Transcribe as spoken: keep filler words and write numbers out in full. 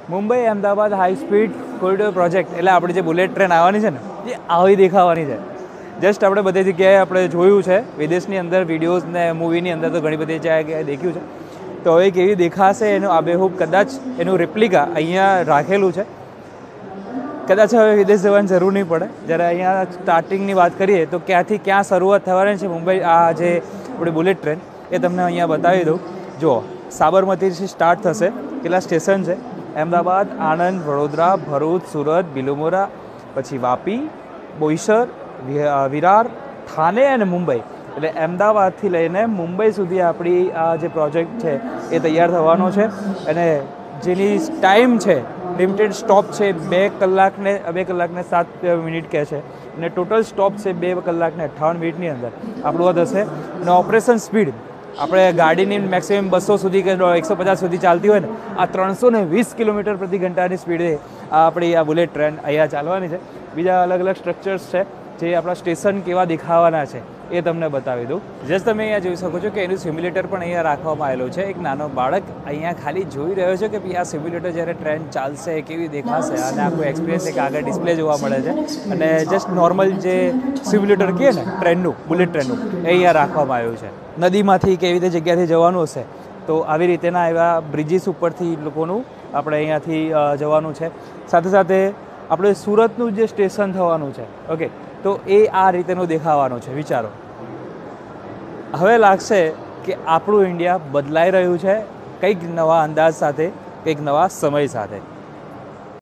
Mumbai Ahmedabad high speed corridor project એટલે આપણી જે બુલેટ ટ્રેન આવવાની છે ને એ આવી દેખાવાની છે. જસ્ટ આપણે બધી જગ્યાએ આપણે જોયું છે, વિદેશની અંદર વિડીયોઝ ને મૂવીની અંદર તો ઘણી બધી જગ્યાએ દેખ્યું છે. તો હવે કેવી દેખાશે એનું આબેહૂબ કદાચ એનું રેપ્લિકા અહીંયા રાખેલું છે. કદાચ હવે વિદેશ જવાની જરૂર નહીં પડે. જ્યારે અહીંયા સ્ટાર્ટિંગની વાત કરીએ તો ક્યાંથી ક્યાં શરૂઆત થવાની છે મુંબઈ આ જે આપણી બુલેટ ટ્રેન એ તમને અહીંયા બતાવી દઉં. જુઓ, સાબરમતીથી સ્ટાર્ટ થશે. કેટલા સ્ટેશન છે? અમદાવાદ, આણંદ, વડોદરા, ભરૂચ, સુરત, બિલુમોરા, પછી વાપી, બોઈસર, વિરાર, થાને અને મુંબઈ. એટલે અમદાવાદથી લઈને મુંબઈ સુધી આપણી આ જે પ્રોજેક્ટ છે એ તૈયાર થવાનો છે. અને જેની ટાઈમ છે લિમિટેડ સ્ટોપ છે બે કલાકને બે કલાકને સાત મિનિટ કહે છે અને ટોટલ સ્ટોપ છે બે કલાકને અઠ્ઠાવન મિનિટની અંદર આપણું આ થશે. અને ઓપરેશન સ્પીડ આપણે ગાડીની મેક્સિમમ બસો સુધી કે એકસો પચાસ સુધી ચાલતી હોય ને આ ત્રણસો ને વીસ કિલોમીટર પ્રતિ ઘંટાની સ્પીડે આપણી આ બુલેટ ટ્રેન અહીંયા ચાલવાની છે. બીજા અલગ અલગ સ્ટ્રક્ચર્સ છે જે આપણા સ્ટેશન કેવા દેખાવાના છે એ તમને બતાવી દઉં. જસ્ટ તમે અહીંયા જોઈ શકો છો કે એનું સિમ્યુલેટર પણ અહીંયા રાખવામાં આવેલું છે. એક નાનો બાળક અહીંયા ખાલી જોઈ રહ્યો છે કે આ સિમ્યુલેટર જ્યારે ટ્રેન ચાલશે કેવી દેખાશે અને આખું એક્સપિરિયન્સ એક આગળ ડિસ્પ્લે જોવા મળે છે. અને જસ્ટ નોર્મલ જે સિમ્યુલેટર કહે ને ટ્રેનનું, બુલેટ ટ્રેનનું એ અહીંયા રાખવામાં આવ્યું છે. નદીમાંથી કેવી રીતે જગ્યાથી જવાનું હશે તો આવી રીતેના એવા બ્રિજીસ ઉપરથી લોકોનું આપણે અહીંયાથી જવાનું છે. સાથે સાથે આપણે સુરતનું જે સ્ટેશન થવાનું છે ઓકે તો એ આ રીતેનું દેખાવાનું છે. વિચારો, હવે લાગશે કે આપણું ઇન્ડિયા બદલાઈ રહ્યું છે કંઈક નવા અંદાજ સાથે, કંઈક નવા સમય સાથે.